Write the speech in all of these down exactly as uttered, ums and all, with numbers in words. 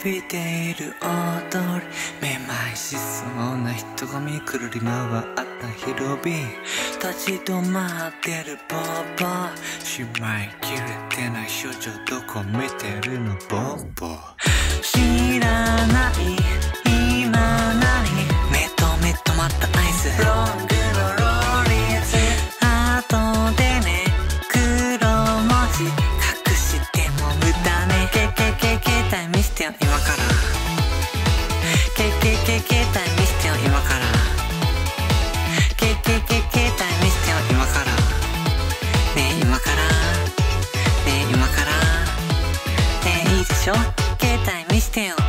びている踊り、めまいしそうな人がみくるり回った広々、立ち止まってるボーボー、しまいきれてない少女どこ見てるのボーボー、知らない今何、目と目止まったアイス、ロングのローリーズ、後でね黒文字隠しても無駄ね、けけけ携帯見してよ今から、けけけ携帯見してよ今から、けけけ携帯見してよ今から、ねえ今から、ねえ今から、ねえいいでしょ、携帯見してよ。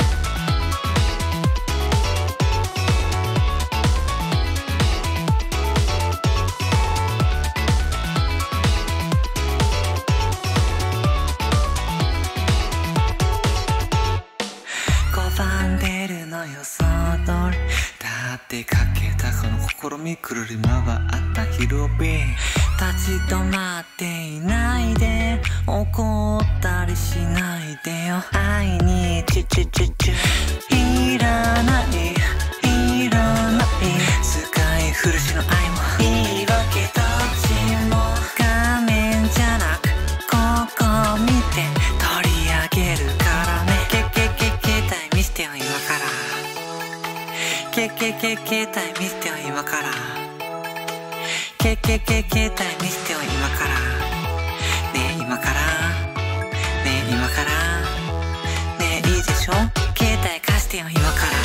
拒んでるのよその通り、だってかけたこの心みくるり回った広々、立ち止まっていないで、怒ったりしないでよ、愛にチュチュチュチュ、いらないいらない、使い古しの愛もいいわけ、どっちも画面じゃなくここ見て取り上げるからね、けけけ携帯見してよ今から、けけけ携帯見してよ今から、けけけ携帯見してよ今から、ねえ今から、ねえ今から、ねえいいでしょ、携帯貸してよ今から。